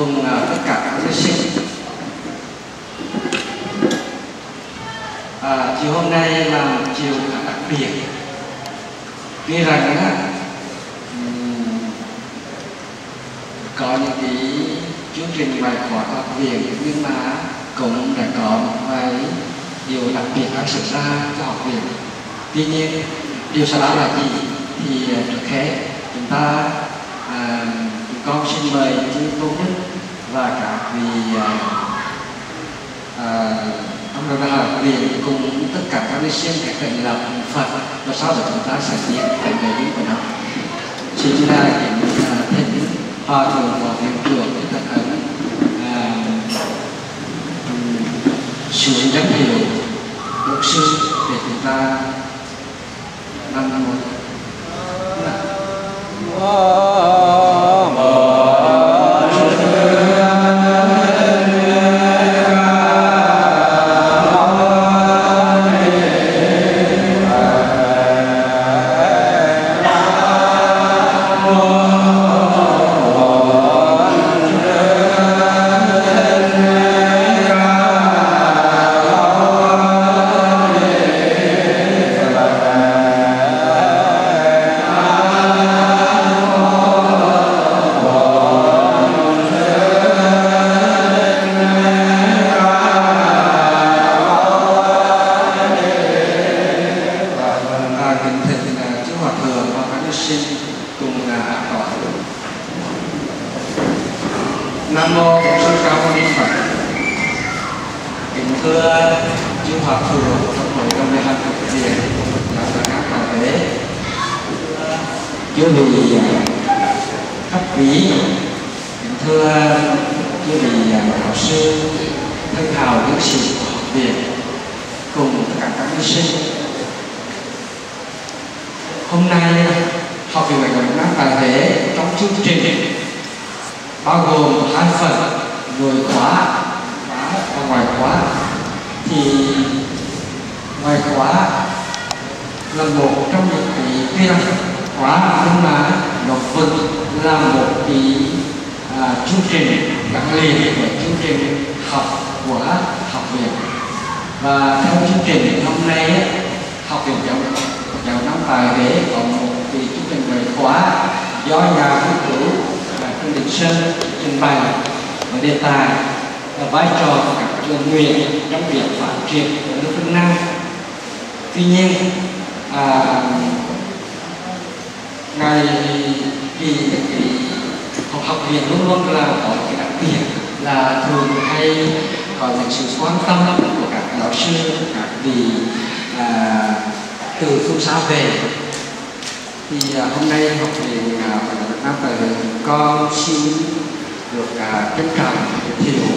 cùng tất cả các thí sinh. Chiều hôm nay là một chiều khá đặc biệt. Tuy rằng có những cái chương trình bài khóa của học viện, nhưng mà cũng đã có một vài điều đặc biệt đang xảy ra cho học viện. Tuy nhiên điều sau đó là gì thì trước hết chúng con xin mời chư Tôn Đức và các vị ông đồng học viện cùng tất cả các thí sinh các thầy lập Phật, và sau đó chúng ta sẽ diễn về nội dung của nó. Xin chúng ta thỉnh Hòa thượng Phó Viện trưởng Thích Ấn xuống danh hiệu Đức sư để chúng ta năm năm một. Nam mô Bổn Sư Ca Mâu Ni Phật. Kính thưa chư Hòa thượng của Pháp hội Đồng Đại Hạnh Học viện và các bảo vệ, chư vị khách quý, kính thưa chư vị đạo sư, thân hào nhân sĩ của học viện cùng tất cả các thí sinh. Hôm nay học viện Bạch Đồng Nam Đại Huế trong chương trình bao gồm hai phần, nội khóa và ngoại khóa. Thì ngoại khóa là một trong những cái tuy là khóa, nhưng mà nó vẫn là một cái chương trình gắn liền với chương trình học của học viện. Và theo chương trình hôm nay, học viện Giáo Nam Đại Huế có một cái chương trình ngoại khóa do nhà nghiên cứu Trương Đình Sơn trình bày với đề tài là vai trò của các trường nguyện trong việc phát triển của nước Vân Nam. Tuy nhiên, ngài thì học viện luôn luôn là có cái đặc biệt là thường hay có những sự quan tâm của các giáo sư, các vị từ phương xa về. Thì hôm nay học viện Việt Nam Đại Huế con xin được trân trọng giới thiệu.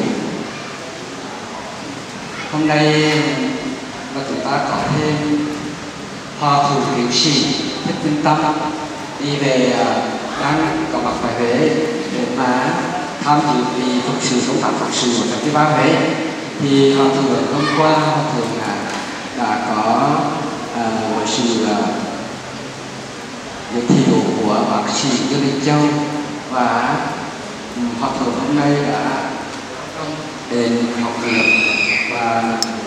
Hôm nay là chúng ta có thêm Hòa thượng Tiến sĩ Thích Minh Tâm đi về đang có mặt tại Huế để mà tham dự vì phục sự công tác phục sự của Phật Ba Huế. Thì Hòa thượng hôm qua Hòa thượng đã có một sự giới thiệu của bác sĩ Dương Đình Châu, và Hòa thượng hôm nay đã đến học viện và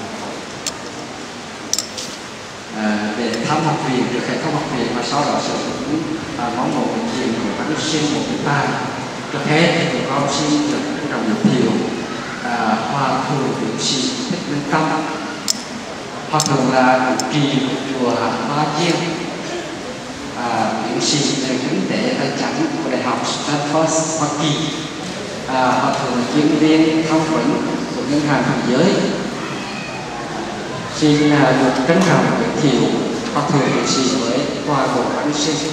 để thăm học viện, được khai thăm học viện, và sau đó sẽ cũng mong một bệnh viện của các thí sinh một chúng ta. Trước hết thì con xin được trân trọng giới thiệu Hòa thượng Tiến sĩ Thích Minh Tâm. Hòa thượng là trụ trì của chùa Hoa Chiên, tiến sĩ về kinh tế tài chính của Đại học Stanford, Hoa Kỳ. Hòa thượng là chuyên viên tham vấn của Ngân hàng Thế giới. Xin được trân trọng giới thiệu Hòa thượng tiến sĩ với toàn bộ các thí sinh.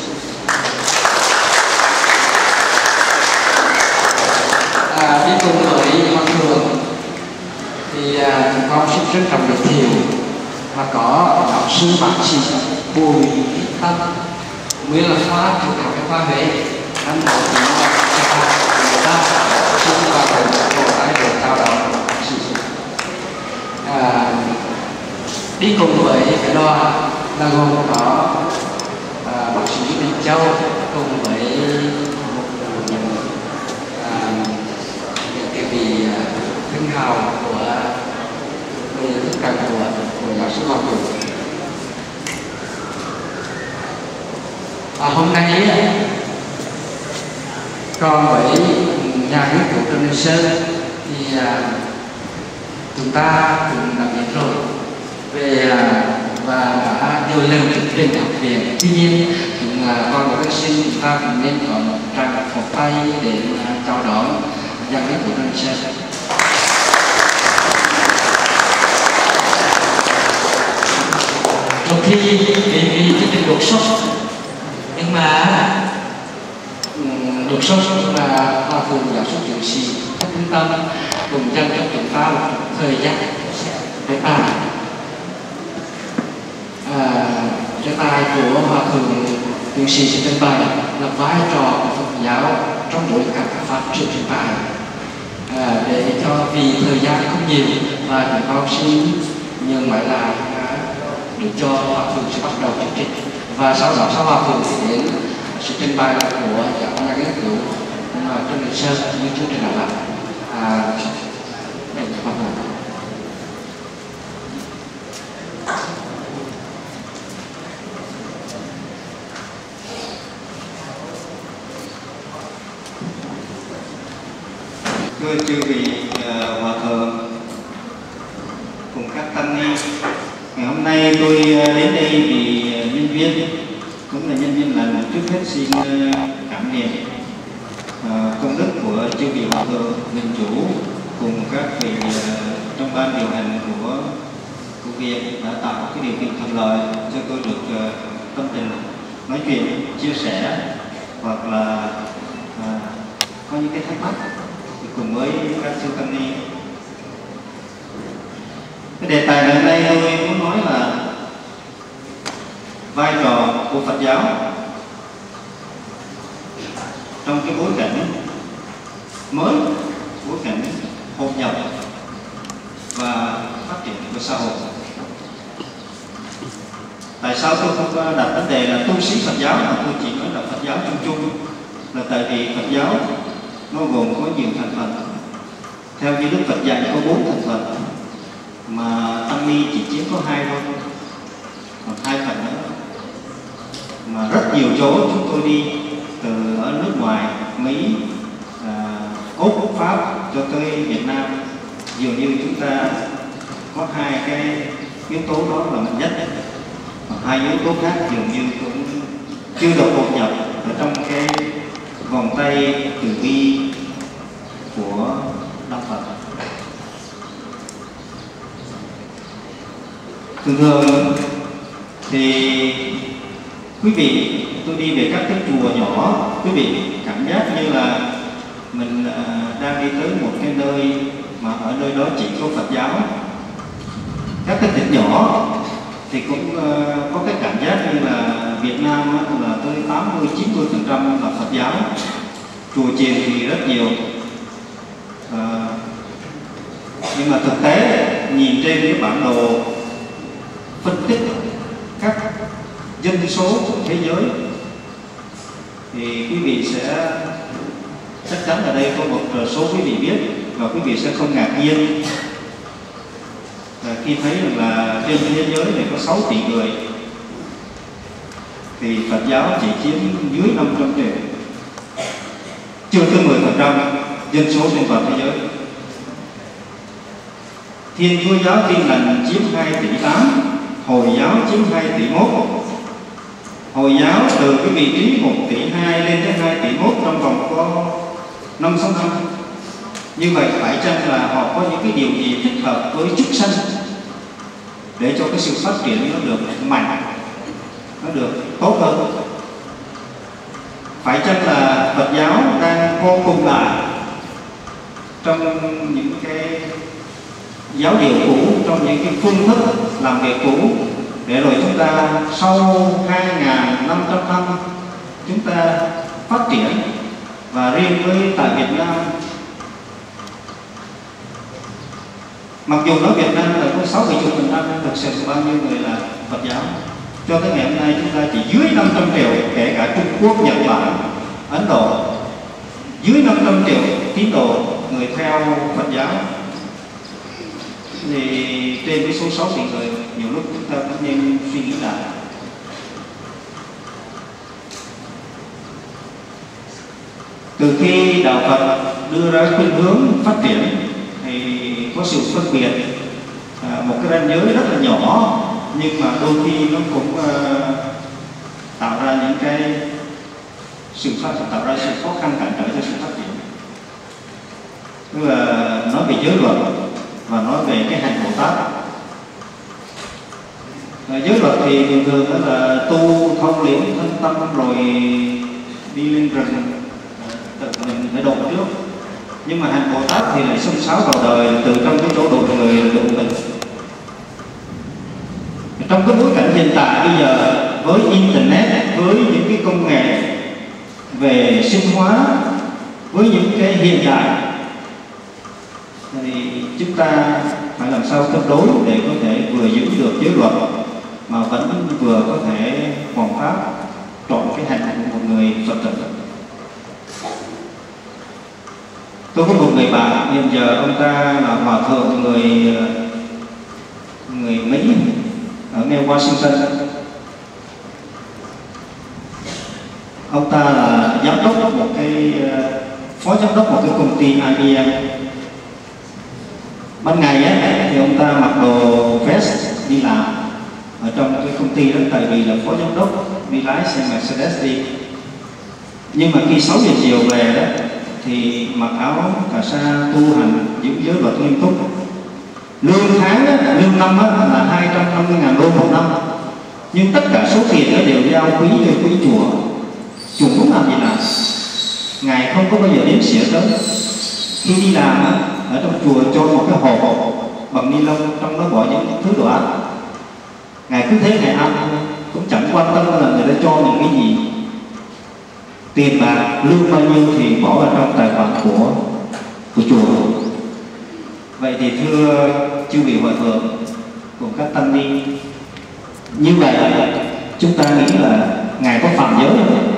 Đi cùng với Hòa thượng thì con xin trân trọng giới thiệu và có giáo sư bác sĩ Bùi Thị Tâm, nguyên là khoa chủ đạo cái khoa Huế, năm đầu thì người ta xin vào bộ tái được cao đẳng bác sĩ. Đi cùng với cái đoàn là gồm có bác sĩ Đình Châu cùng với một Hôm nay còn với nhà nghiên cứu Trần Đình Sơn thì chúng ta cũng đã biết rồi về và đã nhiều lần thực hiện học viện. Tuy nhiên chúng còn một sinh chúng ta cũng nên có một tràng pháo tay để chào đón nhà nghiên cứu Trần Đình Sơn. Đôi khi vì cái chuyện đột xuất nhưng mà đột xuất là Hòa Thượng giáo sư tiến sĩ các trung tâm cùng dành cho chúng ta một thời gian để bàn đề tài của Hòa Thượng tiến sĩ sẽ trình bày là vai trò của Phật giáo trong bối cảnh phát triển hiện tại. Để cho vì thời gian không nhiều và chúng con xin nhường máy lại để cho Hòa Thượng sẽ bắt đầu chương trình, và sau đó sau Hòa Thượng thì đến sự trình bày của giáo nhà nghiên cứu Trần Đình Sơn như chương trình đã làm. Thưa chư vị Hòa Thượng cùng các tăng ni, ngày hôm nay tôi đến đây vì nhân viên, cũng là nhân viên lành. Trước hết xin cảm niệm công đức của chư vị Hòa Thượng Minh Chủ cùng các vị trong ban điều hành của viện đã tạo cái điều kiện thuận lợi cho tôi được tâm tình nói chuyện, chia sẻ hoặc là có những cái thắc mắc cùng với các sư tăng ni. Cái đề tài ngày nay tôi muốn nói là vai trò của Phật giáo trong cái bối cảnh mới, bối cảnh hội nhập và phát triển của xã hội. Tại sao tôi không đặt vấn đề là tu sĩ Phật giáo mà tôi chỉ nói là Phật giáo chung chung? Là tại vì Phật giáo nó gồm có nhiều thành phần. Theo như Đức Phật dạy có 4 thành phần, mà tăng ni chỉ chiếm có 2 thôi, còn 2 phần nữa. Mà rất nhiều chỗ chúng tôi đi từ ở nước ngoài, Mỹ, Úc, Pháp cho tới Việt Nam, dường như chúng ta có 2 cái yếu tố đó là mạnh nhất. Còn 2 yếu tố khác dường như cũng chưa được hội nhập ở trong cái vòng tay từ bi của Đạo Phật. Thường thì quý vị, tôi đi về các cái chùa nhỏ, quý vị cảm giác như là mình đang đi tới một cái nơi mà ở nơi đó chỉ có Phật giáo. Các cái tỉnh nhỏ thì cũng có cái cảm giác như là Việt Nam là tới 80-90% là Phật giáo. Chùa chiền thì rất nhiều. Nhưng mà thực tế nhìn trên cái bản đồ phân tích các dân số của thế giới thì quý vị sẽ chắc chắn ở đây có một số quý vị biết, và quý vị sẽ không ngạc nhiên khi thấy là trên thế giới này có 6 tỷ người thì Phật giáo chỉ chiếm dưới 500 triệu, chưa tới 10% dân số trên toàn thế giới. Thiên Chúa giáo Tin Lành chiếm 2,8 tỷ, Hồi giáo chiếm 2,1 tỷ. Hồi giáo từ cái vị trí 1,2 tỷ lên tới 2,1 tỷ trong vòng có 5-6 năm. Như vậy phải chăng là họ có những cái điều gì thích hợp với chúng sanh để cho cái sự phát triển nó được mạnh, nó được tốt hơn? Phải chăng là Phật giáo đang vô cùng lại trong những cái giáo điều cũ, trong những cái phương thức làm việc cũ, để rồi chúng ta sau 2.500 năm chúng ta phát triển? Và riêng với tại Việt Nam, mặc dù nói Việt Nam là có 60-70%, thực sự bao nhiêu người là Phật giáo? Cho tới ngày hôm nay chúng ta chỉ dưới 500 triệu, kể cả Trung Quốc, Nhật Bản, Ấn Độ, dưới 500 triệu tín đồ người theo Phật giáo. Thì trên cái số 6 tỷ người, nhiều lúc chúng ta cũng nên suy nghĩ lại. Từ khi đạo Phật đưa ra khuynh hướng phát triển thì có sự phân biệt một cái ranh giới rất là nhỏ, nhưng mà đôi khi nó cũng tạo ra những cái tạo ra sự khó khăn cản trở cho sự phát triển. Tức là nói về giới luật và nói về cái hành Bồ Tát. Giới luật thì thường thường đó là tu thông liễm thân tâm rồi đi lên rừng tự mình phải độ trước. Nhưng mà hành Bồ Tát thì lại xông xáo vào đời từ trong cái chỗ độ người độ mình. Trong cái bối cảnh hiện tại bây giờ với internet, với những cái công nghệ về sinh hóa, với những cái hiện đại, thì chúng ta phải làm sao cân đối để có thể vừa giữ được giới luật mà vẫn vừa có thể hoàn pháp trọn cái hành của một người Phật tử. Tôi có một người bạn hiện giờ ông ta là hòa thượng người Mỹ ở ngay Washington. Ông ta là giám đốc một cái phó giám đốc một cái công ty IBM. Ban ngày á, thì ông ta mặc đồ vest đi làm ở trong cái công ty đó, tại vì là phó giám đốc đi lái xe Mercedes đi. Nhưng mà khi 6 giờ chiều về đó thì mặc áo cà sa tu hành giữ giới luật nghiêm túc. Lương tháng á, lương năm á, là 250.000 đô một năm, nhưng tất cả số tiền đó đều giao quỹ cho quỹ chùa. Chùa muốn làm gì làm, ngài không có bao giờ đến xỉa tới. Khi đi làm á, ở trong chùa cho một cái hộp bằng ni lông, trong đó bỏ những thứ đồ ăn. Ngài cứ thế ngài ăn, cũng chẳng quan tâm là người ta cho những cái gì. Tiền bạc lương bao nhiêu thì bỏ vào trong tài khoản của chùa. Vậy thì thưa chư vị hòa thượng cùng các tăng ni, như vậy chúng ta nghĩ là ngài có phạm giới không?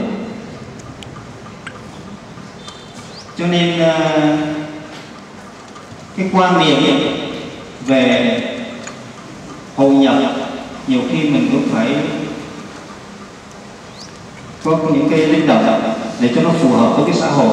Cho nên cái quan niệm về hội nhập nhiều khi mình cũng phải có những cái linh động để cho nó phù hợp với cái xã hội.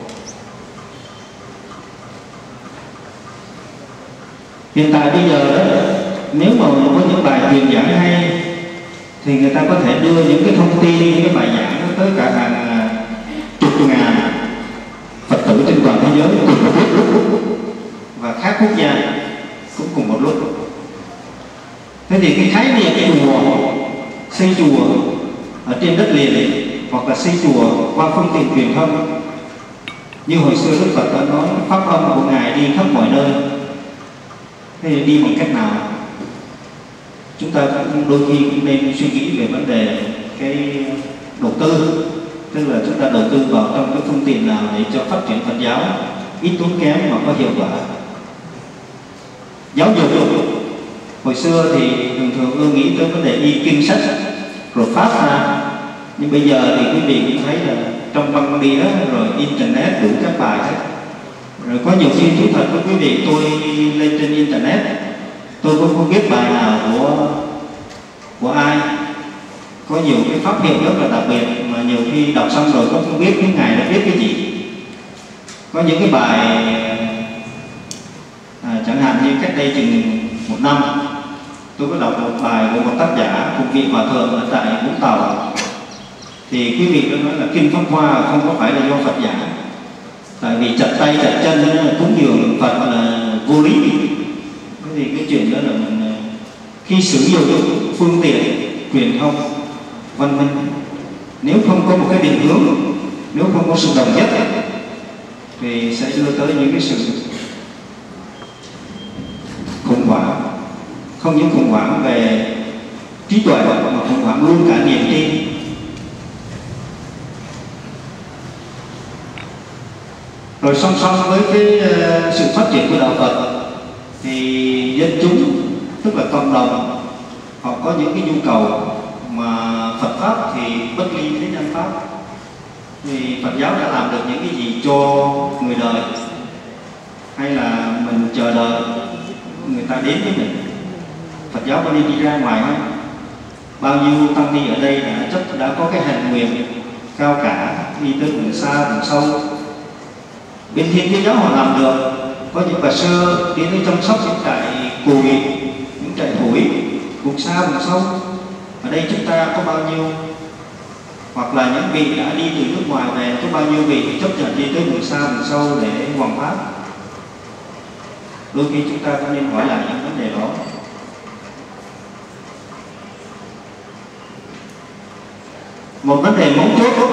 Hiện tại bây giờ đó, nếu mà có những bài truyền giảng hay thì người ta có thể đưa những cái thông tin, những cái bài giảng đó tới cả hàng chục ngàn Phật tử trên toàn thế giới cùng một lúc, và các quốc gia cũng cùng một lúc. Thế thì cái khái niệm chùa, xây chùa ở trên đất liền hoặc là xây chùa qua phương tiện truyền thông, như hồi xưa Đức Phật đã nói pháp âm của ngài đi khắp mọi nơi. Thế thì đi bằng cách nào? Chúng ta cũng đôi khi cũng nên suy nghĩ về vấn đề cái đầu tư, tức là chúng ta đầu tư vào trong cái phương tiện nào để cho phát triển Phật giáo ít tốn kém mà có hiệu quả. Giáo dục hồi xưa thì thường ưa nghĩ tới vấn đề y kinh sách rồi phát ra, nhưng bây giờ thì quý vị cũng thấy là trong băng đĩa rồi internet đủ các bài hết. Rồi có nhiều khi thú thật với quý vị, tôi lên trên internet tôi cũng không biết bài nào của ai. Có nhiều cái pháp hiệu rất là đặc biệt mà nhiều khi đọc xong rồi tôi không biết cái ngài đã viết cái gì. Có những cái bài chẳng hạn như cách đây chừng 1 năm tôi có đọc một bài của một tác giả cùng vị hòa thượng ở tại Vũng Tàu. Thì quý vị đã nói là kinh Pháp Hoa không có phải là do Phật giảng, tại vì chặt tay chặt chân cúng dường Phật là vô lý. Thế thì cái chuyện đó là mình khi sử dụng phương tiện truyền thông văn minh, nếu không có một cái định hướng, nếu không có sự đồng nhất thì sẽ đưa tới những cái sự khủng hoảng. Không những khủng hoảng về trí tuệ mà khủng hoảng luôn cả niềm tin. Rồi song song với cái sự phát triển của đạo Phật thì dân chúng, tức là cộng đồng, họ có những cái nhu cầu mà Phật Pháp thì bất ly với nhân Pháp. Thì Phật giáo đã làm được những cái gì cho người đời, hay là mình chờ đợi người ta đến với mình? Phật giáo có nên đi ra ngoài không? Bao nhiêu tăng ni ở đây đã có cái hành nguyện cao cả, đi tới vùng xa vùng sâu. Bên Thiên Chúa giáo họ làm được, có những bà sơ đi tới chăm sóc những trại cùi, những trại thủi vùng xa vùng sâu. Ở đây chúng ta có bao nhiêu, hoặc là những vị đã đi từ nước ngoài về, có bao nhiêu vị chấp nhận đi tới vùng xa vùng sâu để hoằng pháp. Đôi khi chúng ta cũng nên hỏi lại những vấn đề đó. Một vấn đề mấu chốt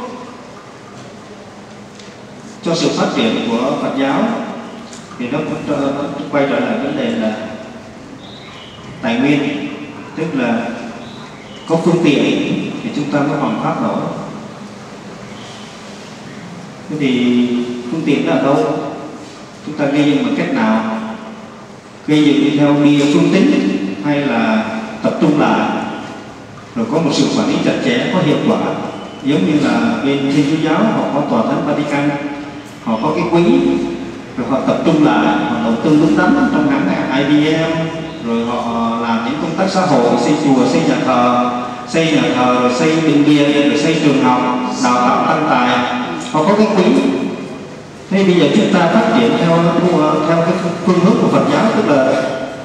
cho sự phát triển của Phật giáo thì nó cũng quay trở lại vấn đề là tài nguyên, tức là có phương tiện thì chúng ta mới hoằng pháp nổi. Thế thì phương tiện là đâu? Chúng ta gây dựng bằng cách nào? Gây dựng đi theo đi phương tính hay là tập trung lại rồi có một sự quản lý chặt chẽ có hiệu quả, giống như là bên Thiên Chúa giáo họ có tòa thánh Vatican, họ có cái quỹ, rồi họ tập trung lại, họ đầu tư đúng đắn trong ngắn IBM, rồi họ làm những công tác xã hội, xây chùa, xây nhà thờ, rồi xây bệnh viện, rồi xây trường học, đào tạo tăng tài, họ có cái quỹ. Thế bây giờ chúng ta phát triển theo cái phương hướng của Phật giáo, tức là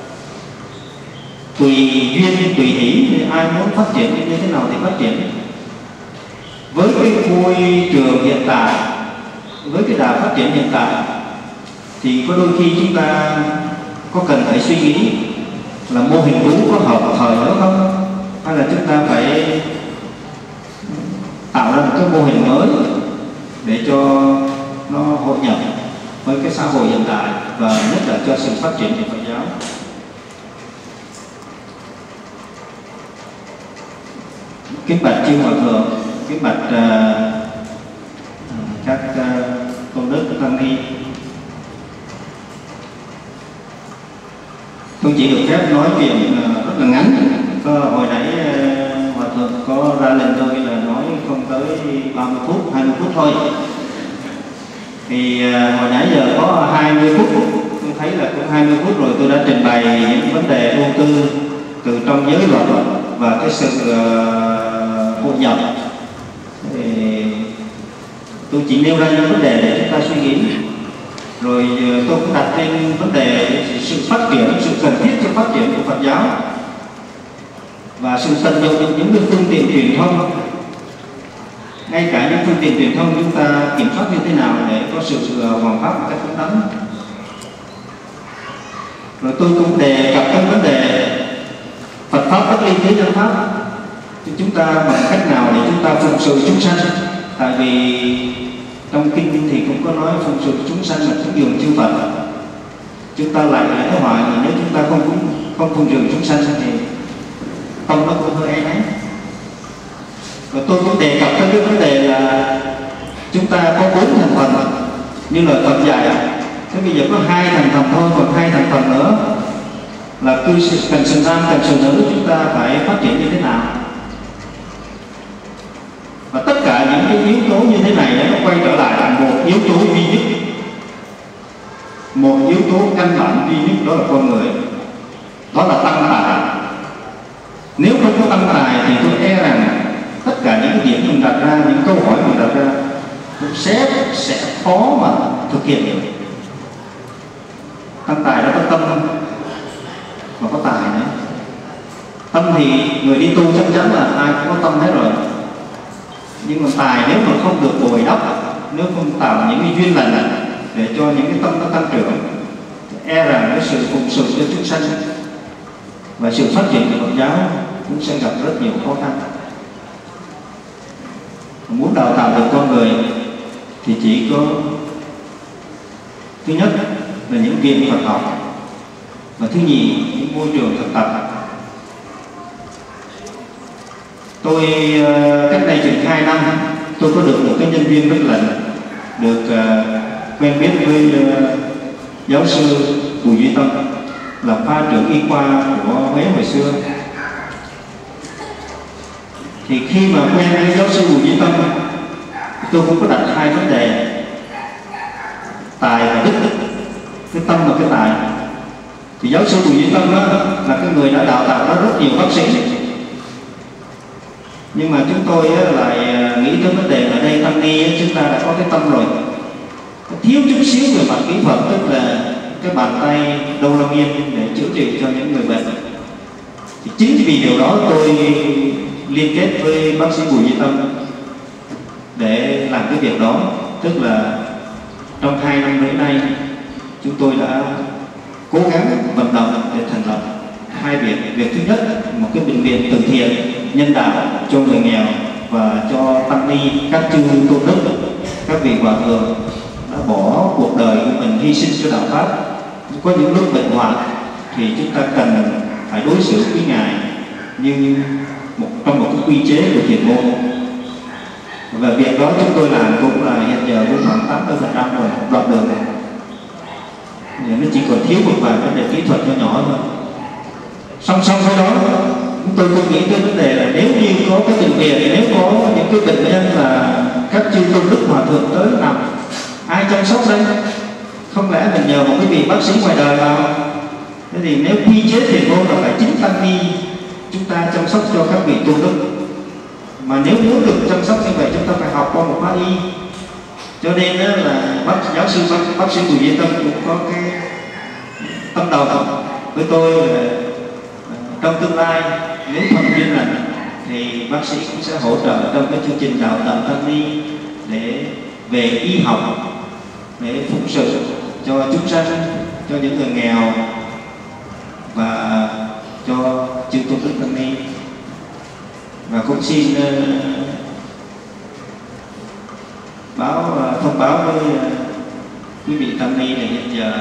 tùy duyên tùy hỷ, ai muốn phát triển như thế nào thì phát triển. Với cái môi trường hiện tại, với cái đà phát triển hiện tại, thì có đôi khi chúng ta có cần phải suy nghĩ là mô hình cũ có hợp thời nữa không, hay là chúng ta phải tạo ra một cái mô hình mới để cho nó hội nhập với cái xã hội hiện tại và nhất là cho sự phát triển của Phật giáo. Kính bạch chư hòa thượng, kính bạch các tôn đức tăng ni, tôi chỉ được phép nói chuyện rất là ngắn. Hồi nãy hòa thượng có ra lệnh tôi là nói không tới 30 phút, 20 phút thôi. Thì hồi nãy giờ có 20 phút, tôi thấy là cũng 20 phút rồi tôi đã trình bày những vấn đề vô tư từ trong giới luật và cái sự hội nhập. Thì tôi chỉ nêu ra những vấn đề để chúng ta suy nghĩ. Rồi tôi cũng đặt lên vấn đề sự phát triển, sự cần thiết cho phát triển của Phật giáo và sự tận dụng những phương tiện truyền thông. Ngay cả những phương tiện truyền thông chúng ta kiểm soát như thế nào để có sự hoằng pháp một cách đúng đắn. Rồi tôi cũng đề cập đến vấn đề Phật pháp bất ly thế nhân pháp, thì chúng ta bằng cách nào để chúng ta phụng sự chúng sanh. Tại vì trong kinh thì cũng có nói phụng sự chúng sanh là cúng dường chư Phật. Chúng ta lại lễ hỏi mà nếu chúng ta không phụng sự chúng sanh thì tâm nó cũng hơi e nấy. Và tôi cũng đề cập tới cái vấn đề là chúng ta có 4 thành phần như lời Phật dạy. Thế bây giờ có 2 thành phần thôi, còn 2 thành phần nữa là cư cần sự nam, cần sự nữ, chúng ta phải phát triển như thế nào. Và tất cả những cái yếu tố như thế này nó quay trở lại là một yếu tố duy nhất, một yếu tố căn bản duy nhất, đó là con người, đó là tăng tài. Nếu không có tăng tài thì tôi e rằng tất cả những cái điểm mình đặt ra, những câu hỏi mình đặt ra cũng sẽ khó mà thực hiện được. Tăng tài đó có tâm không? Mà có tài nữa. Tâm thì người đi tu chắc chắn là ai cũng có tâm hết rồi. Nhưng mà tài nếu mà không được bồi đắp, nếu không tạo những cái duyên lành để cho những cái tâm nó tăng trưởng, e rằng cái sự phụng sự cho chúng sanh và sự phát triển của Phật giáo cũng sẽ gặp rất nhiều khó khăn. Muốn đào tạo được con người thì chỉ có thứ nhất là những viện Phật học, và thứ nhì những môi trường thực tập. Tôi cách đây chừng 2 năm tôi có được một cái nhân viên rất là được quen biết với giáo sư Bùi Duy Tâm, là khoa trưởng y khoa của Huế hồi xưa. Thì khi mà quen với giáo sư Bùi Duy Tâm, tôi cũng có đặt 2 vấn đề: tài và đức, cái tâm và cái tài. Thì giáo sư Bùi Duy Tâm đó là cái người đã đào tạo ra rất nhiều bác sĩ, nhưng mà chúng tôi lại nghĩ nghĩ tới vấn đề ở đây tăng ni chúng ta đã có cái tâm rồi, thiếu chút xíu về mặt kỹ thuật, tức là cái bàn tay Đông Long Yên để chữa trị cho những người bệnh. Thì chính vì điều đó tôi liên kết với bác sĩ Bùi Duy Tâm để làm cái việc đó. Tức là trong 2 năm rưỡi nay chúng tôi đã cố gắng vận động để thành lập 2 việc. Việc thứ nhất, một cái bệnh viện từ thiện nhân đạo cho người nghèo và cho tăng ni các chư tôn đức, các vị hòa thượng đã bỏ cuộc đời của mình hy sinh cho đạo pháp. Có những lúc bệnh hoạn thì chúng ta cần phải đối xử với ngài như trong một cái quy chế của thiền môn. Và việc đó chúng tôi làm cũng là hiện giờ cũng khoảng 80% rồi, đoạn đường này. Nó chỉ còn thiếu một vài vấn đề kỹ thuật nhỏ thôi. Song song với đó, chúng tôi cũng nghĩ tới vấn đề là nếu như có cái bệnh viện, nếu có những cái bệnh nhân là các chư tôn đức hòa thượng tới nằm, ai chăm sóc đây? Không lẽ mình nhờ một cái vị bác sĩ ngoài đời vào? Thế thì nếu quy chế thiền môn là phải chính tăng ni chúng ta chăm sóc cho các vị tôn đức. Mà nếu muốn được chăm sóc như vậy chúng ta phải học qua một khóa y. Cho nên là giáo sư bác sĩ Bùi Duy Tâm cũng có cái tâm đầu với tôi là trong tương lai nếu thuận duyên lành thì bác sĩ cũng sẽ hỗ trợ trong cái chương trình đào tạo tăng ni để về y học, để phụng sự cho chúng sanh, cho những người nghèo và cho chư tôn đức tăng ni. Và cũng xin thông báo với quý vị tăng ni là hiện giờ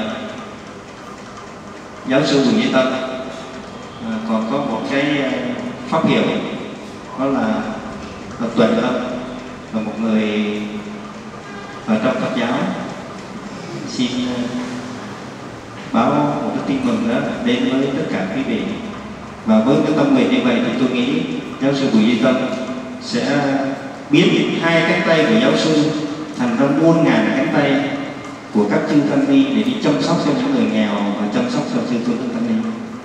giáo sư Bùi Duy Tâm còn có một cái pháp hiệu, đó là tuệ âm, là một người ở trong Phật giáo. Xin báo một cái tin mừng đó đến với tất cả quý vị. Và với cái tâm nguyện như vậy thì tôi nghĩ giáo sư Bùi Duy Tâm sẽ biến 2 cánh tay của giáo sư thành ra muôn ngàn cánh tay của các chư tăng ni để đi chăm sóc cho những người nghèo và chăm sóc cho chư tôn đức tăng ni.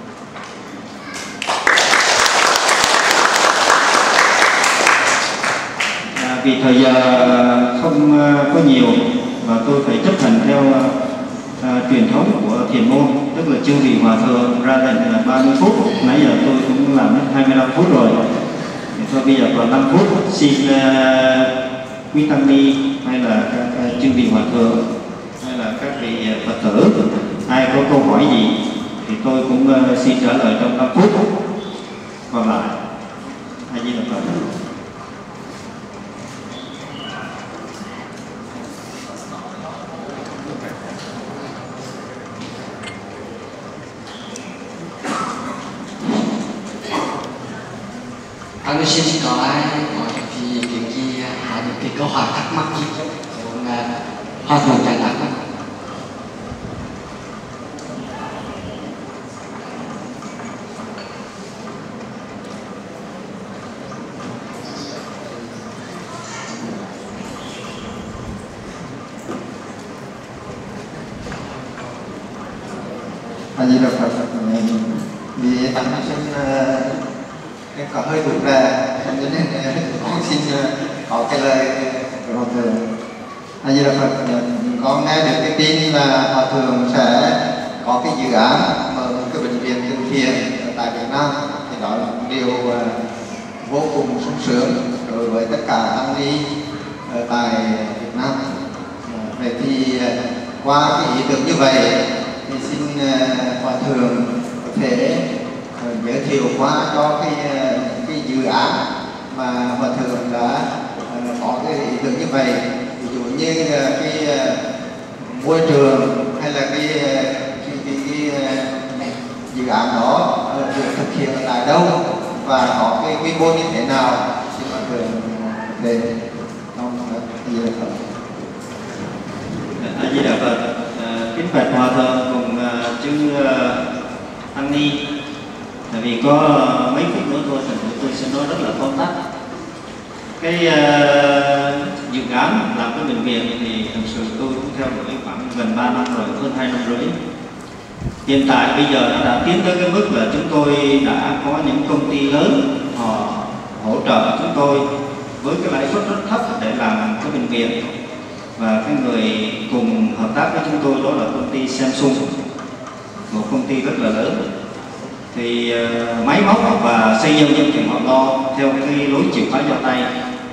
Vì thời giờ không có nhiều và tôi phải chấp hành theo truyền thống của thiền môn, tức là chư vị hòa thượng ra lệnh là 30 phút, nãy giờ tôi cũng làm hết 25 phút rồi. Thì thôi bây giờ còn 5 phút, xin quý tăng ni hay là các chư vị hòa thượng hay là các vị Phật tử ai có câu hỏi gì thì tôi cũng xin trả lời trong 5 phút còn lại. A Di Đà Phật. Anh xin có ai có gì kiến gì có những cái câu hỏi thắc mắc gì cũng hòa thượng giải đáp. A Di Đà Phật. Vì tăng sinh em có hơi rụt ra cho nên con xin có cái lời hòa thượng. A Di Đà Phật. Con nghe được cái tin là hòa thượng sẽ có cái dự án mở một cái bệnh viện từ thiện tại Việt Nam, thì đó là một điều vô cùng sung sướng đối với tất cả tăng ni tại Việt Nam. Vậy thì qua cái ý tưởng như vậy thì xin hòa thượng có thể giới thiệu qua cho cái dự án mà hòa thượng đã có cái ý tưởng như vậy, ví dụ như cái môi trường hay là cái dự án đó được thực hiện tại đâu và có cái quy mô như thế nào. Xin hòa thượng về trong A Di Đà Phật. A Di Đà Phật. Kính bạch hòa thượng cùng chư tăng ni. Tại vì có mấy phút nữa thôi, thành tôi sẽ nói rất là tóm tắt. Cái dự án làm cái bệnh viện thì thực sự tôi cũng theo đuổi khoảng gần 3 năm rồi, hơn 2 năm rưỡi. Hiện tại bây giờ nó đã tiến tới cái mức là chúng tôi đã có những công ty lớn họ hỗ trợ chúng tôi với cái lãi suất rất thấp để làm cái bệnh viện. Và cái người cùng hợp tác với chúng tôi đó là công ty Samsung, một công ty rất là lớn. Thì máy móc và xây dựng thì họ lo theo cái lối chìa khóa giao tay.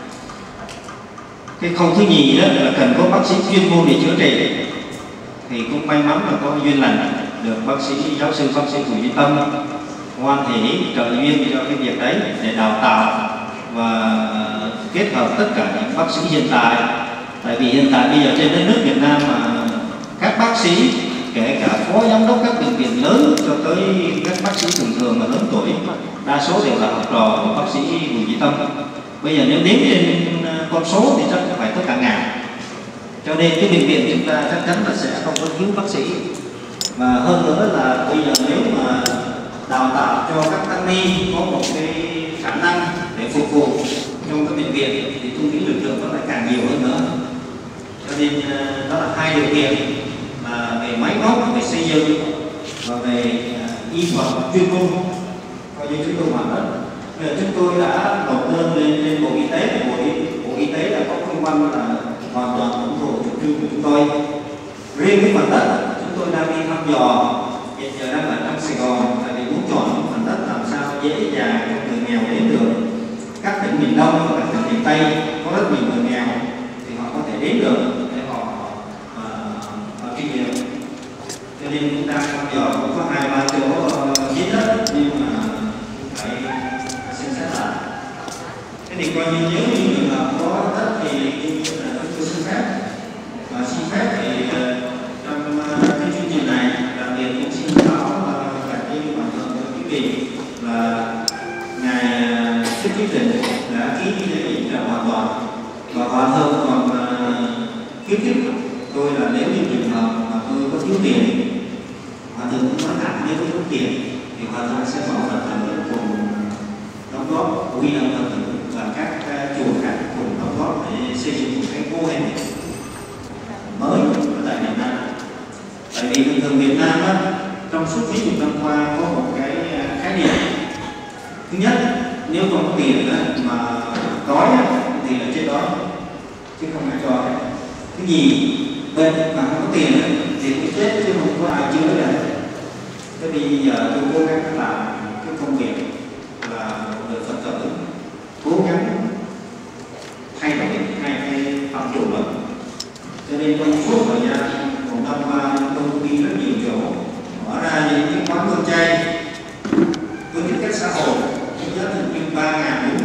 Cái khâu thứ nhì đó là cần có bác sĩ chuyên môn để chữa trị. Thì cũng may mắn là có duyên lành được bác sĩ giáo sư bác sĩ Bùi Duy Tâm hoan hỷ trợ duyên cho cái việc đấy để đào tạo và kết hợp tất cả những bác sĩ hiện tại. Tại vì hiện tại bây giờ trên đất nước Việt Nam mà các bác sĩ, kể cả phó giám đốc các bệnh viện lớn cho tới các bác sĩ thường thường mà lớn tuổi, đa số đều là học trò của bác sĩ Bùi Duy Tâm. Bây giờ nếu đếm trên con số thì chắc phải tất cả ngàn. Cho nên cái bệnh viện chúng ta chắc chắn là sẽ không có thiếu bác sĩ. Và hơn nữa là bây giờ nếu mà đào tạo cho các tăng ni có một cái khả năng để phục vụ trong cái bệnh viện thì tôi nghĩ lực lượng nó lại càng nhiều hơn nữa. Cho nên đó là hai điều kiện mà về máy móc, về xây dựng và về y thuật chuyên môn coi như chúng tôi hoàn tất. Chúng tôi đã nộp đơn lên Bộ Y tế. Bộ Y tế đã có công văn là hoàn toàn ủng hộ chủ trương của chúng tôi. Riêng cái phần đất chúng tôi đang đi thăm dò, hiện giờ đang ở trong Sài Gòn, tại vì muốn chọn phần đất làm sao dễ dàng cho người nghèo đến được. Các tỉnh miền Đông và các tỉnh miền Tây có rất nhiều người nghèo thì họ có thể đến được để họ kinh nghiệm. Cho nên chúng ta thăm dò cũng có 2-3 chỗ hiến đất nhưng mà phải xem xét lại. Thế thì coi như nếu như trường hợp có đất thì chúng tôi xin phép. Và xin phép thì trong cái chương trình này đặc biệt cũng xin báo cả cái bản thân của quý vị là ngài Thích Trí Tình đã ký giấy ủy trợ hoàn toàn và hòa thượng còn khuyến khích tôi là nếu như trường hợp mà tôi có thiếu tiền, hòa thượng cũng nói thẳng nếu có thiếu tiền thì hòa thượng sẽ bảo là cùng đóng góp quy động hòa thượng và các chùa khác cùng đóng góp để xây dựng một cái mô hình mới ở tại Việt Nam. Tại vì thường thường Việt Nam á, trong suốt mấy chục năm qua có một cái khái niệm. Thứ nhất, nếu không có tiền á, mà đói á, thì là chết đói chứ không ai cho. Thứ nhì, bệnh mà không có tiền á, thì cũng chết chứ không có ai chữa được. Thế bây giờ tôi cố gắng làm cái công việc là một người Phật tử cố gắng thay đổi hai cái phạm trù đó. Cho nên trong suốt thời gian một năm qua tôi đi rất nhiều chỗ, mở ra những cái quán cơm chay với tính cách xã hội, giá thành như 3.000,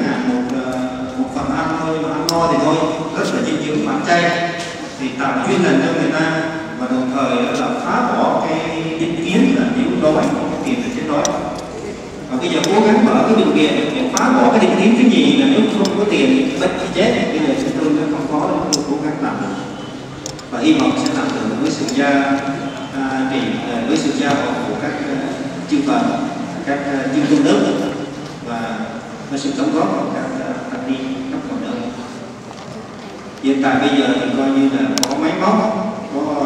4.000 một phần ăn thôi mà ăn no thì thôi, rất là dinh dưỡng bản chay thì tạo chuyên lành cho người ta và đồng thời là phá bỏ cái định kiến là nếu đói không có tiền thì chết đói. Và bây giờ cố gắng mở cái bệnh viện để phá bỏ cái định kiến thứ nhì là nếu không có tiền bệnh thì chết. Bây giờ chúng tôi không có nên tôi cố gắng làm được và hy vọng sẽ làm được với sự với sự gia hộ của các chư Phật, các chư tôn đức và với sự đóng góp của các tăng ni các cộng đồng. Hiện tại bây giờ thì coi như là có máy móc, có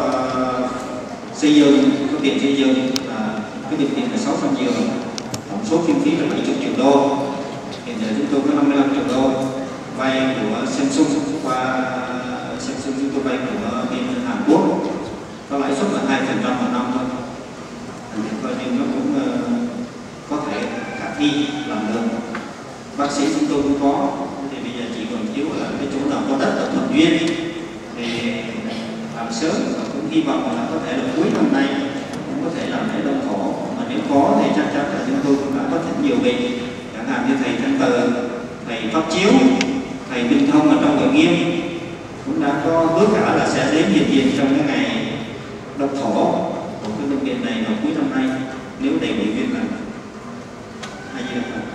xây dựng, có tiền xây dựng, cái bệnh viện là 600 giường, tổng số kinh phí là 70 triệu đô. Hiện giờ chúng tôi có 55 triệu đô vay của Samsung qua Samsung chúng tôi vay của bên Hàn Quốc, có lãi suất là 2% một năm thôi. Coi như nó cũng có thể khả thi làm được. Bác sĩ chúng tôi cũng có, thì bây giờ chỉ còn thiếu là cái chỗ nào có đất ở thuận duyên thì làm sớm và cũng hy vọng là có thể là cuối năm nay cũng có thể làm lễ động thổ. Mà nếu có thì chắc chắn là chúng tôi cũng đã có rất nhiều vị, chẳng hạn như thầy Thanh Từ, thầy Pháp Chiếu, thầy Minh Thông ở trong Hội Nghiêm cũng đã có hứa cả là sẽ đến hiện diện trong cái ngày động thổ của cái bệnh viện này vào cuối năm nay nếu đầy đủ duyên lành. Hay như vậy.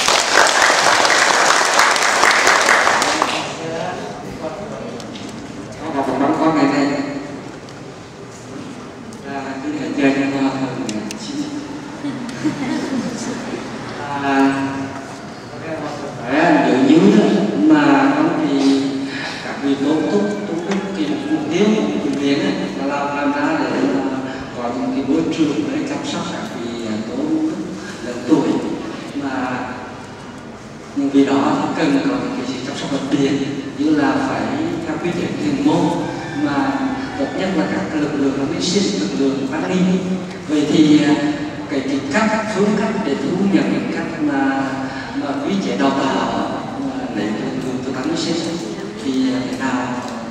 Có ngày này là cái ngày chơi cho hoa hơn phải giữ dưới đó mà không thì các vị tố túc cái mục tiêu của bệnh viện là làm ra để có những cái môi trường để chăm sóc các vị tố túc lớn tuổi mà những vị đó thì cần có những cái chăm sóc đặc biệt như là phải theo quy chế chuyên môn, mà tốt nhất là các lực lượng an sinh, lực lượng an ninh. Vậy thì cái các phương cách để thu nhận các mà quy chế đào tạo lấy lực lượng từ an sinh thì thế nào?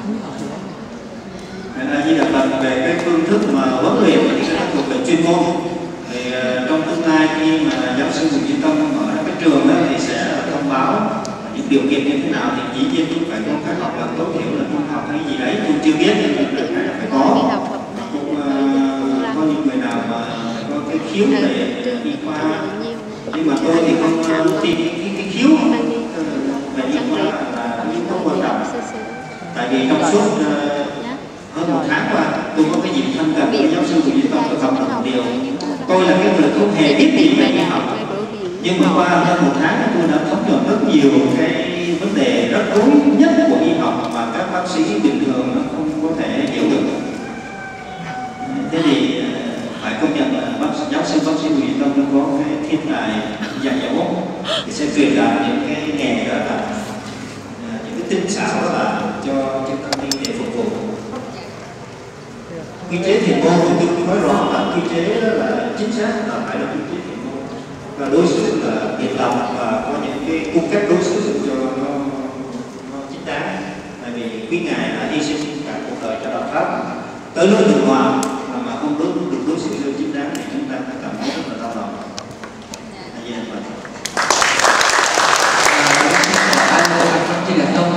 Như là phần về cái phương thức mà huấn luyện thì sẽ thuộc về chuyên môn. Thì trong tương lai khi mà giáo sư Bùi Duy Tâm mở ra cái trường đó thì sẽ thông báo những điều kiện như thế nào, thì dĩ nhiên cũng phải có cái học là tối thiểu là trung học hay gì đấy tôi chưa biết, nhưng mà phải có. Cũng có những người nào mà có cái khiếu để đi qua, nhưng mà tôi thì không tìm cái khiếu về đi qua là yếu tố quan trọng. Tại vì trong suốt hơn 1 tháng qua tôi có cái dịp thân cận với giáo sư Bùi Duy Tâm, tôi học được một điều. Tôi là cái người không hề biết gì về y học, nhưng mà qua hơn 1 tháng tôi đã thấm nhuần rất nhiều cái vấn đề rất rối nhất của y học mà các bác sĩ bình thường không có thể hiểu được. Thế thì phải công nhận là giáo sư bác sĩ Bùi Duy Tâm nó có cái thiên tài dạy dỗ, thì sẽ truyền đạt những cái nghề đó là những cái tinh xảo đó là cho các đi để phục vụ. Quy chế thiền môn thì tôi nói rõ là quy chế đó là chính xác là phải là quy chế thiền môn, và đối xử là biệt lòng và có những cái cung cách đối xử cho nó chính đáng. Tại vì quý ngài đã hy sinh cả cuộc đời cho đạo pháp tới nơi thường hòa, mà không được đối xử cho chính đáng thì chúng ta phải cảm thấy rất là đau lòng. Anh chỉ là không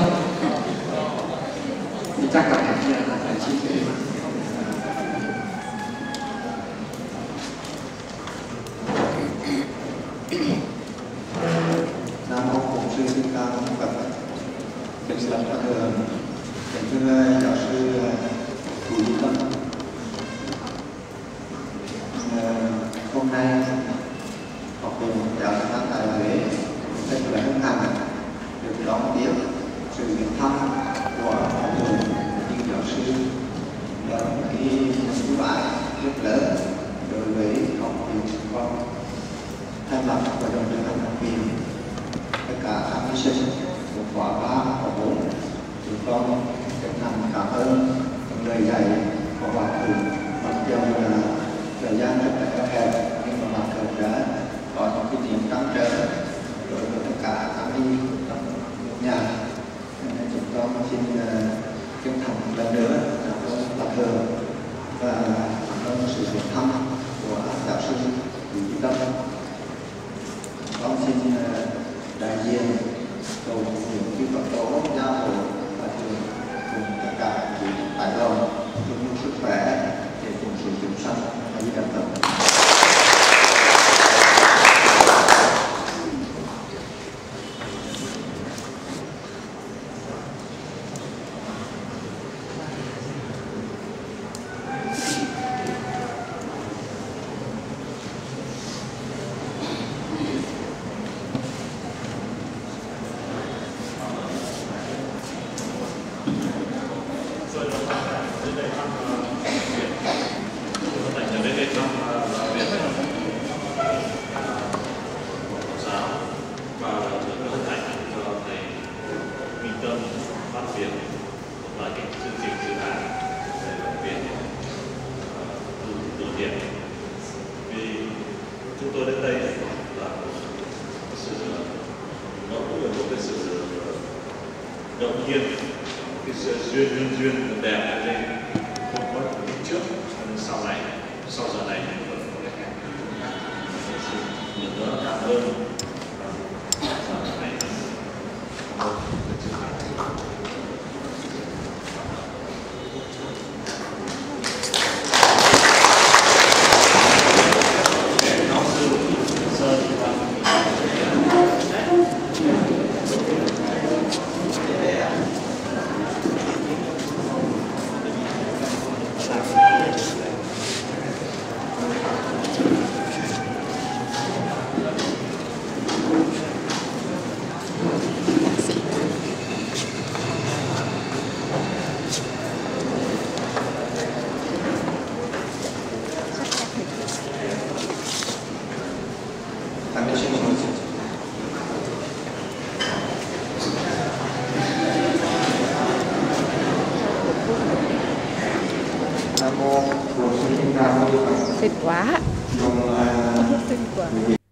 thì chắc là phải chia sẻ. Nam mô Bổn Sư Thích Ca Mâu Ni Phật. Kính bạch Pháp Thượng, kính thưa giáo sư Bùi Duy Tâm. Hôm nay học viện giáo sư Pháp tại Huế rất là hân hạnh được đón tiếp sự viếng thăm của Pháp Thượng như giáo sư, là một cái ưu ái rất lớn đối với học viện Sài Gòn. Thay mặt hội đồng điều hành học viện, tất cả các thí sinh của khóa 3 và 4, chúng con chân thành cảm ơn những lời dạy của Hòa Thượng. Mặc dù là thời gian rất là eo hẹp, nhưng mà Hòa Thượng đã có những cái điểm trăn trở đối với tất cả các đi trong nhà. Nên chúng con xin chân thành lần nữa cảm ơn Hòa Thượng và cảm ơn sự viếng thăm của giáo sư Bùi Duy Tâm. Con xin đại diện cầu nguyện chư Phật tổ gia hộ và thường cùng tất cả quý tại lòng chung sức khỏe để cùng sự chúng sanh và di đà Phật. Phật Xịt quá. dùng Xịt quá.